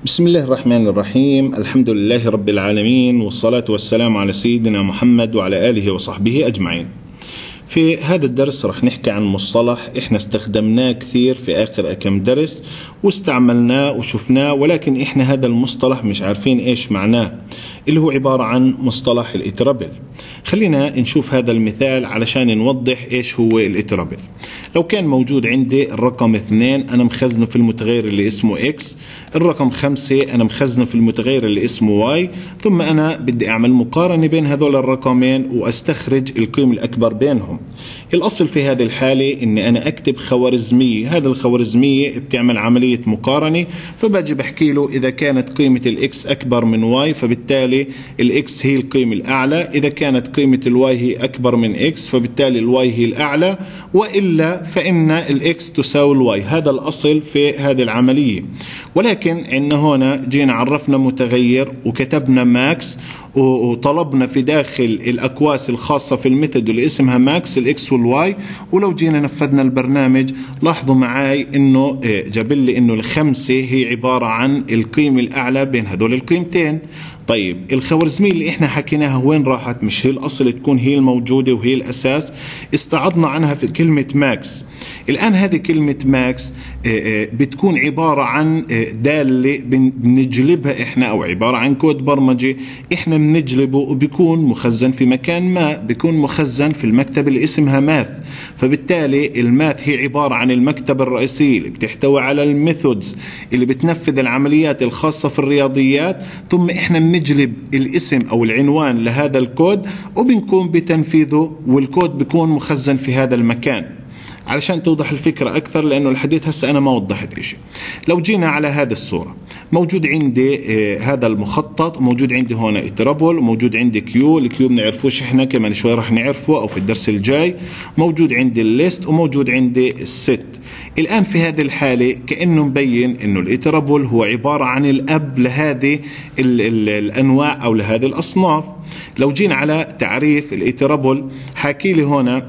بسم الله الرحمن الرحيم. الحمد لله رب العالمين، والصلاة والسلام على سيدنا محمد وعلى آله وصحبه أجمعين. في هذا الدرس رح نحكي عن مصطلح احنا استخدمناه كثير في آخر كم درس واستعملناه وشفناه، ولكن احنا هذا المصطلح مش عارفين ايش معناه، اللي هو عبارة عن مصطلح الإترابل. خلينا نشوف هذا المثال علشان نوضح ايش هو الإترابل. لو كان موجود عندي الرقم 2 أنا مخزنه في المتغير اللي اسمه X، الرقم 5 أنا مخزنه في المتغير اللي اسمه Y، ثم أنا بدي أعمل مقارنة بين هذول الرقمين وأستخرج القيم الأكبر بينهم. الأصل في هذه الحالة إني أنا أكتب خوارزمية، هذا الخوارزمية بتعمل عملية مقارنة، فباجي بحكي له إذا كانت قيمة الإكس أكبر من Y فبالتالي الإكس هي القيمة الأعلى، إذا كانت قيمة الواي هي أكبر من إكس فبالتالي الواي هي الأعلى، وإلا فإن الإكس تساوي الواي. هذا الأصل في هذه العملية. ولكن عندنا هنا جينا عرفنا متغير وكتبنا ماكس وطلبنا في داخل الأكواس الخاصة في الميثود اللي اسمها ماكس الإكس والواي، ولو جينا نفذنا البرنامج لاحظوا معي إنه جاب لي إنه الخمسة هي عبارة عن القيمة الأعلى بين هذول القيمتين. طيب الخوارزمية اللي احنا حكيناها وين راحت؟ مش هي الأصل تكون هي الموجودة وهي الأساس؟ استعضنا عنها في كلمة ماكس. الآن هذه كلمة ماكس بتكون عبارة عن دالة بنجلبها احنا، أو عبارة عن كود برمجي احنا بنجلبه وبيكون مخزن في مكان ما، بيكون مخزن في المكتب اللي اسمها ماث. فبالتالي الماث هي عبارة عن المكتبة الرئيسية اللي بتحتوي على الميثودز اللي بتنفذ العمليات الخاصة في الرياضيات، ثم احنا بنجلب الاسم او العنوان لهذا الكود وبنقوم بتنفيذه، والكود بيكون مخزن في هذا المكان. علشان توضح الفكرة أكثر، لأنه الحديث هسه أنا ما وضحت إشي. لو جينا على هذا الصورة موجود عندي هذا المخطط، وموجود عندي هون إترابل، وموجود عندي كيو. الكيو بنعرفوش إحنا، كمان شوي رح نعرفه أو في الدرس الجاي. موجود عندي الليست وموجود عندي الست. الآن في هذه الحالة كأنه مبين إنه الإترابل هو عبارة عن الأب لهذه الأنواع أو لهذه الأصناف. لو جينا على تعريف الإترابل حاكي لي هنا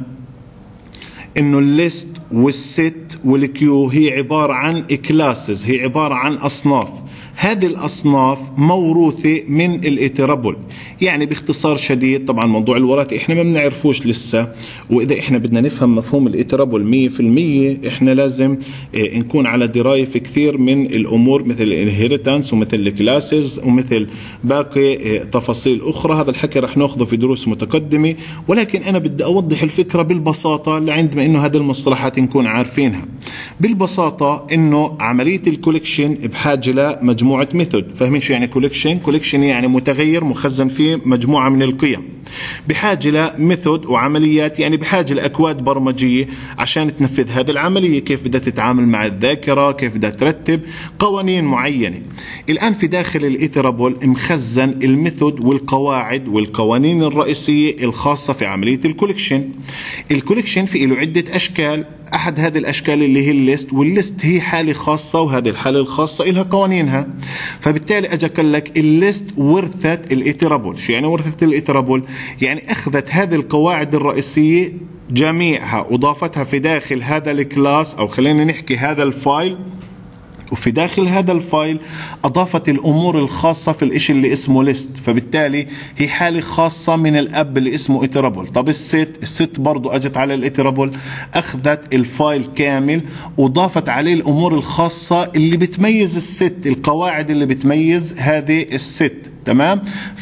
انه الليست والست والكيو هي عبارة عن كلاسز، هي عبارة عن اصناف. هذه الاصناف موروثة من الإترابل. يعني باختصار شديد، طبعا موضوع الوراثة احنا ما بنعرفوش لسه، واذا احنا بدنا نفهم مفهوم الإترابل 100% احنا لازم نكون على دراية في كثير من الامور، مثل الانهيرتنس ومثل الكلاسز ومثل باقي تفاصيل اخرى. هذا الحكي رح ناخذه في دروس متقدمة، ولكن انا بدي اوضح الفكرة بالبساطة لعندما انه هذه المصطلحات نكون عارفينها. بالبساطة انه عملية الكوليكشن بحاجة لمجموعة ميثود. فاهمين شو يعني كوليكشن؟ كوليكشن يعني متغير مخزن فيه مجموعة من القيم. بحاجة لميثود وعمليات، يعني بحاجة لأكواد برمجية عشان تنفذ هذه العملية، كيف بدها تتعامل مع الذاكرة، كيف بدها ترتب قوانين معينة. الآن في داخل الإترابل مخزن الميثود والقواعد والقوانين الرئيسية الخاصة في عملية الكوليكشن. الكوليكشن في له عدة أشكال، أحد هذه الأشكال اللي هي الليست، والليست هي حالة خاصة، وهذه الحالة الخاصة إلها قوانينها. فبالتالي أجا قال لك الليست ورثت الإترابل. شو يعني ورثت الإترابل؟ يعني أخذت هذه القواعد الرئيسية جميعها وضافتها في داخل هذا الكلاس، أو خلينا نحكي هذا الفايل، وفي داخل هذا الفايل أضافت الأمور الخاصة في الإشي اللي اسمه ليست. فبالتالي هي حالة خاصة من الأب اللي اسمه إترابل. طب الست برضو أجت على الإترابل، أخذت الفايل كامل وضافت عليه الأمور الخاصة اللي بتميز الست، القواعد اللي بتميز هذه الست. تمام؟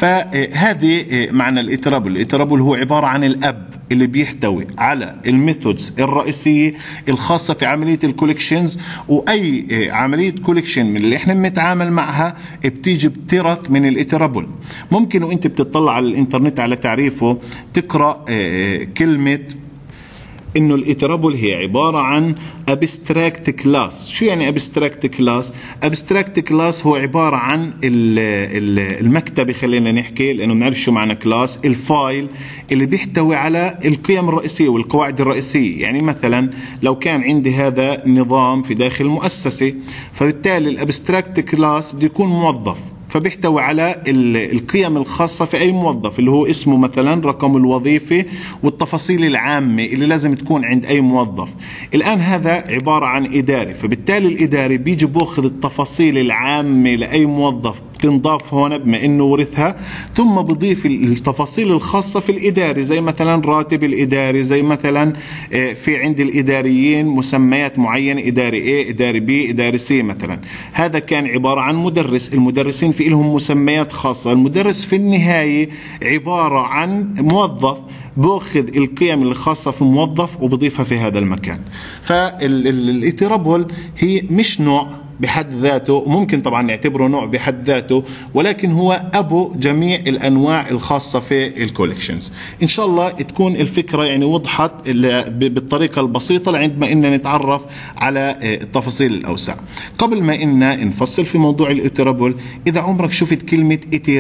فهذه معنى الإترابل. الإترابل هو عبارة عن الأب اللي بيحتوي على الميثودز الرئيسية الخاصة في عملية الكوليكشنز، وأي عملية كوليكشن من اللي احنا بنتعامل معها بتيجي بترث من الإترابل. ممكن وانت بتطلع على الانترنت على تعريفه تقرأ كلمة انه الإترابل هي عبارة عن abstract class. شو يعني abstract class؟ abstract class هو عبارة عن المكتبة، خلينا نحكي لانه بنعرف شو معنى كلاس، الفايل اللي بيحتوي على القيم الرئيسية والقواعد الرئيسية. يعني مثلا لو كان عندي هذا نظام في داخل مؤسسة، فبالتالي الابستراكت كلاس بده يكون موظف، فبيحتوي على القيم الخاصة في أي موظف، اللي هو اسمه مثلا، رقم الوظيفة، والتفاصيل العامة اللي لازم تكون عند أي موظف. الآن هذا عبارة عن إداري، فبالتالي الإداري بيجي بأخذ التفاصيل العامة لأي موظف تنضاف هون بما إنه ورثها، ثم بضيف التفاصيل الخاصة في الإداري، زي مثلا راتب الإداري، زي مثلا في عند الإداريين مسميات معينة، إداري A، إداري B، إداري C مثلا. هذا كان عبارة عن مدرس، المدرسين في لهم مسميات خاصة. المدرس في النهاية عبارة عن موظف بأخذ القيم الخاصة في موظف وبضيفها في هذا المكان. فالإيترابل هي مش نوع بحد ذاته، ممكن طبعا نعتبره نوع بحد ذاته، ولكن هو أبو جميع الأنواع الخاصة في الكوليكشنز. إن شاء الله تكون الفكرة يعني وضحت بالطريقة البسيطة لعندما إننا نتعرف على التفاصيل الأوسع. قبل ما إننا نفصل في موضوع الإيترابل، إذا عمرك شفت كلمة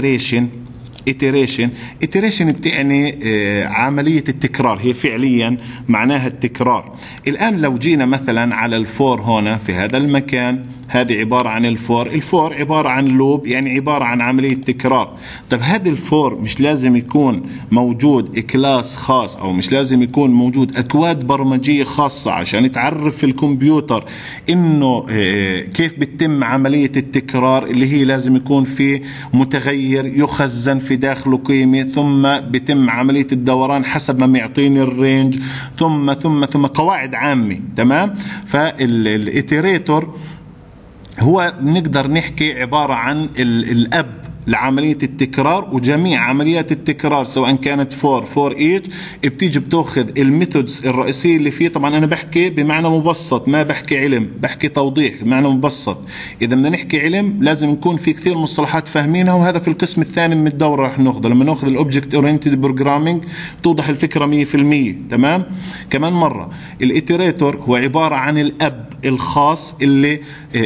iteration بتعني عملية التكرار، هي فعليا معناها التكرار. الآن لو جينا مثلا على الفور هنا في هذا المكان، هذه عبارة عن الفور عبارة عن لوب، يعني عبارة عن عملية تكرار. طب هذا الفور مش لازم يكون موجود كلاس خاص، أو مش لازم يكون موجود أكواد برمجية خاصة عشان تعرف في الكمبيوتر إنه كيف بتتم عملية التكرار، اللي هي لازم يكون في متغير يخزن في داخله قيمة، ثم بتم عملية الدوران حسب ما يعطيني الرينج، ثم قواعد عامة. تمام. فالإيتريتور هو نقدر نحكي عبارة عن الأب لعملية التكرار، وجميع عمليات التكرار سواء كانت فور ايتش بتيجي بتاخذ الميثودز الرئيسية اللي فيه. طبعا أنا بحكي بمعنى مبسط، ما بحكي علم، بحكي توضيح بمعنى مبسط. إذا بدنا نحكي علم لازم يكون في كثير مصطلحات فاهمينها، وهذا في القسم الثاني من الدورة رح ناخذه. لما ناخذ الأوبجكت أورينتد بروجرامينج توضح الفكرة 100%. تمام. كمان مرة، الإيتريتور هو عبارة عن الأب الخاص اللي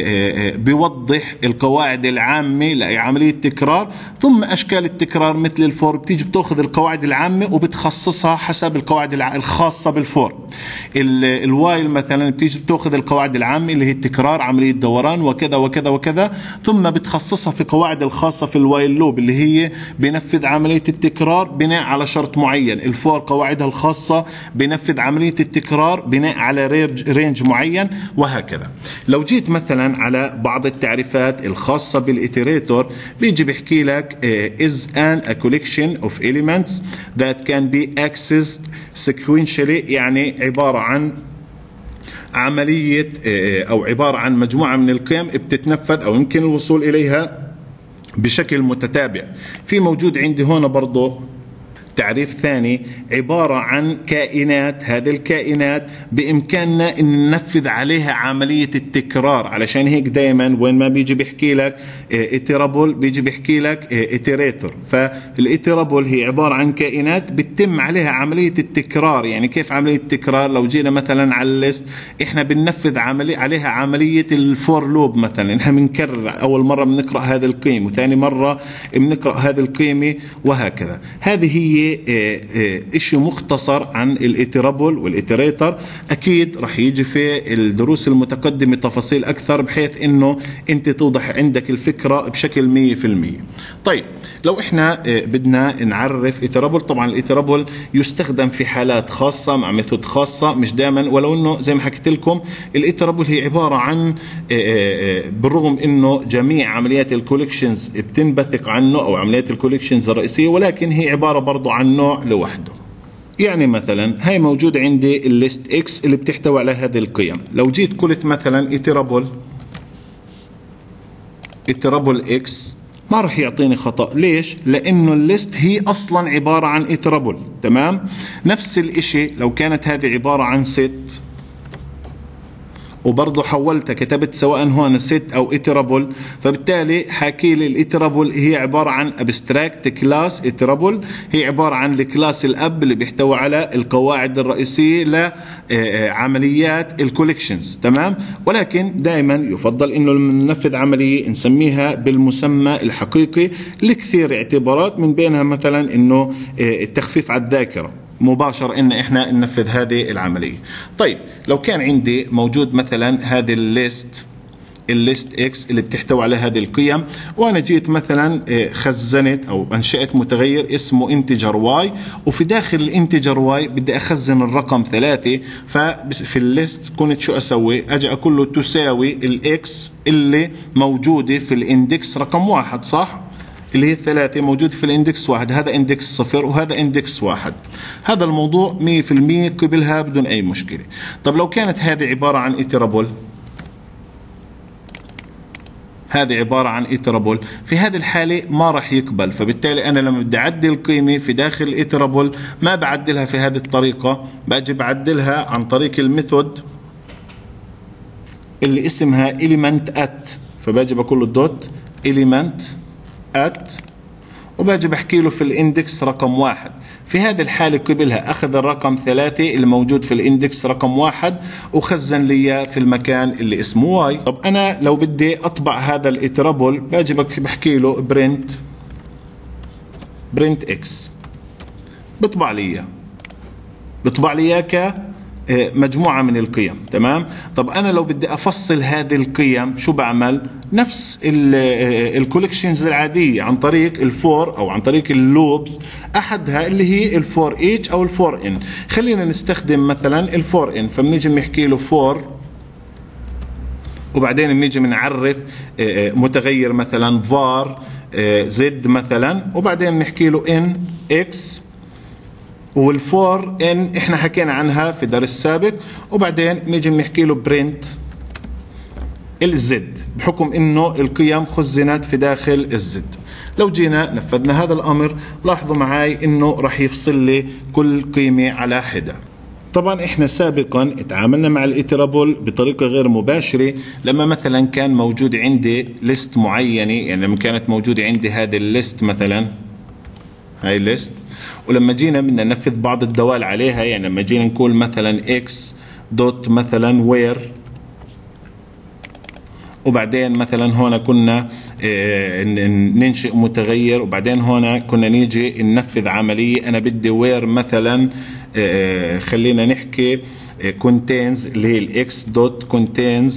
بيوضح القواعد العامة لعملية التكرار، ثم أشكال التكرار مثل الفور بتيجي بتأخذ القواعد العامة وبتخصصها حسب القواعد الخاصة بالفور. الوايل مثلا بتيجي بتأخذ القواعد العامة اللي هي التكرار، عملية دوران، وكذا وكذا وكذا، ثم بتخصصها في قواعد الخاصة في الوايل لوب اللي هي بنفذ عملية التكرار بناء على شرط معين. الفور قواعدها الخاصة بنفذ عملية التكرار بناء على رينج معين، وهكذا. لو جيت مثلا على بعض التعريفات الخاصة بالإيتريتور، بيجي بيحكي لك is a collection of elements that can be accessed sequentially، يعني عبارة عن عملية أو عبارة عن مجموعة من القيم بتتنفذ أو يمكن الوصول إليها بشكل متتابع. في موجود عندي هنا برضو تعريف ثاني، عبارة عن كائنات، هذه الكائنات بإمكاننا أن ننفذ عليها عملية التكرار. علشان هيك دائما وين ما بيجي بيحكي لك إيترابل بيجي بيحكي لك إيتريتور. فالإيترابل هي عبارة عن كائنات بتتم عليها عملية التكرار. يعني كيف عملية التكرار؟ لو جينا مثلا على الليست، إحنا بننفذ عليها عملية الفور لوب مثلا، إحنا بنكرر، أول مرة بنقرأ هذه القيمة وثاني مرة بنقرأ هذه القيمة، وهكذا. هذه هي اشي مختصر عن الإيترابل والإيتريتور. اكيد رح يجي في الدروس المتقدمة تفاصيل اكثر، بحيث انه انت توضح عندك الفكرة بشكل 100%. طيب، لو احنا بدنا نعرف إيترابل، طبعا الإيترابل يستخدم في حالات خاصة مع ميثود خاصة، مش دائما، ولو انه زي ما حكيت لكم الإيترابل هي عبارة عن بالرغم انه جميع عمليات الكوليكشنز بتنبثق عنه او عمليات الكوليكشنز الرئيسية، ولكن هي عبارة برضو عن نوع لوحده. يعني مثلا هاي موجود عندي الليست اكس اللي بتحتوي على هذه القيم. لو جيت قلت مثلا إيترابل اكس، ما راح يعطيني خطأ. ليش؟ لأنه الليست هي أصلا عبارة عن إيترابل. تمام. نفس الاشي لو كانت هذه عبارة عن ست، وبرضه حولتها كتبت سواء هون ست او إيترابل، فبالتالي حكي لي الإيترابل هي عبارة عن ابستراكت كلاس. إيترابل هي عبارة عن الكلاس الاب اللي بيحتوي على القواعد الرئيسية لعمليات الكوليكشنز. تمام. ولكن دائما يفضل انه لما ننفذ عملية نسميها بالمسمى الحقيقي لكثير اعتبارات، من بينها مثلا انه التخفيف على الذاكرة مباشر ان احنا ننفذ هذه العملية. طيب، لو كان عندي موجود مثلا هذه الليست الليست اكس اللي بتحتوي على هذه القيم، وانا جيت مثلا خزنت او انشأت متغير اسمه انتجر واي، وفي داخل الانتجر واي بدي اخزن الرقم 3. ففي الليست كنت شو اسوي؟ اجي اقول له تساوي الاكس اللي موجوده في الاندكس رقم 1، صح؟ اللي هي 3 موجود في الاندكس 1، هذا اندكس 0 وهذا اندكس 1. هذا الموضوع 100% قبلها بدون اي مشكله. طب لو كانت هذه عباره عن ايترابل، هذه عبارة عن إيترابل، في هذه الحالة ما راح يقبل. فبالتالي أنا لما بدي أعدل قيمة في داخل الإيترابل ما بعدلها في هذه الطريقة، باجي بعدلها عن طريق الميثود اللي اسمها element at. فباجي بقول له دوت element at، وباجي بحكي له في الاندكس رقم 1. في هذه الحالة قبلها أخذ الرقم 3 اللي موجود في الاندكس رقم 1 وخزن لي في المكان اللي اسمه واي. طب أنا لو بدي أطبع هذا الإيترابل باجي بحكي له برنت اكس، بطبع لي إياه مجموعة من القيم. تمام. طب أنا لو بدي أفصل هذه القيم شو بعمل؟ نفس الكوليكشنز العادية عن طريق الفور أو عن طريق اللوبز، أحدها اللي هي الفور ايتش أو الفور ان. خلينا نستخدم مثلا الفور ان، فبنيجي بنحكي له فور، وبعدين بنيجي بنعرف متغير مثلا var z مثلا، وبعدين بنحكي له ان اكس، والفور ان احنا حكينا عنها في درس سابق، وبعدين نيجي بنحكي له برنت الزد بحكم انه القيم خزنت في داخل الزد. لو جينا نفذنا هذا الامر لاحظوا معي انه راح يفصل لي كل قيمة على حدة. طبعا احنا سابقا اتعاملنا مع الايترابل بطريقة غير مباشرة، لما مثلا كان موجود عندي ليست معينة، يعني لما كانت موجودة عندي هذه الليست مثلا، هاي ليست، ولما جينا بدنا ننفذ بعض الدوال عليها، يعني لما جينا نقول مثلا اكس دوت مثلا وير، وبعدين مثلا هنا كنا ننشئ متغير، وبعدين هنا كنا نيجي ننفذ عملية. انا بدي وير مثلا خلينا نحكي contains اللي هي الاكس دوت contains،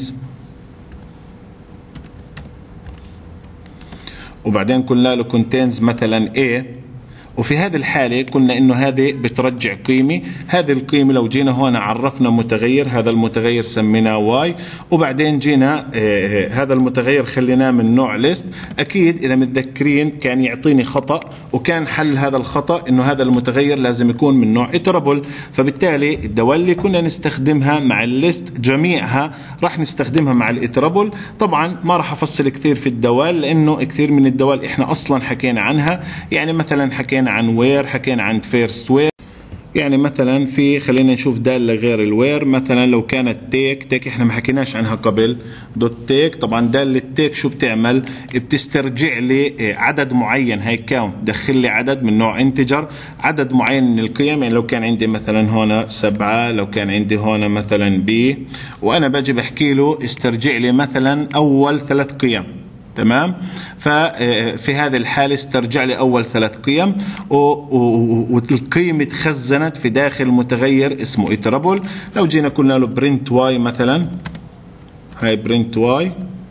وبعدين قلنا له contains مثلا A، وفي هذه الحالة قلنا انه هذه بترجع قيمة. هذه القيمة لو جينا هنا عرفنا متغير، هذا المتغير سميناه واي، وبعدين جينا هذا المتغير خليناه من نوع ليست. اكيد اذا متذكرين كان يعطيني خطأ، وكان حل هذا الخطأ انه هذا المتغير لازم يكون من نوع ايترابل. فبالتالي الدوال اللي كنا نستخدمها مع الليست جميعها راح نستخدمها مع الايترابل. طبعا ما راح افصل كثير في الدوال لانه كثير من الدوال احنا اصلا حكينا عنها، يعني مثلا حكينا عن وير، حكينا عن فيرست وير. يعني مثلا في خلينا نشوف دالة غير الوير، مثلا لو كانت تيك احنا ما حكيناش عنها قبل، دوت تيك. طبعا دالة تيك شو بتعمل؟ بتسترجع لي عدد معين، هي كاونت، دخل لي عدد من نوع انتجر، عدد معين من القيم. يعني لو كان عندي مثلا هنا 7، لو كان عندي هنا مثلا بي، وانا باجي بحكي له استرجع لي مثلا اول 3 قيم. تمام. ففي هذه الحالة استرجع لي أول 3 قيم، والقيمة تخزنت في داخل متغير اسمه ايترابل. لو جينا قلنا له برنت واي مثلا، هاي برنت واي،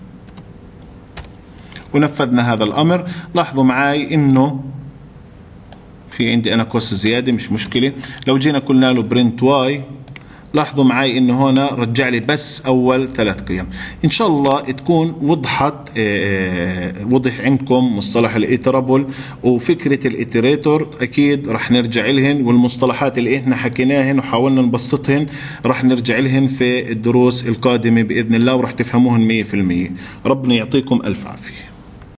ونفذنا هذا الأمر، لاحظوا معي إنه في عندي أنا قوس زيادة، مش مشكلة. لو جينا قلنا له برنت واي، لاحظوا معي انه هنا رجع لي بس اول 3 قيم. ان شاء الله تكون وضح عندكم مصطلح الايترابل وفكرة الايتريتور. اكيد رح نرجع لهن، والمصطلحات اللي احنا حكيناهن وحاولنا نبسطهن رح نرجع لهن في الدروس القادمة باذن الله، ورح تفهموهن 100%. ربنا يعطيكم الف عافية.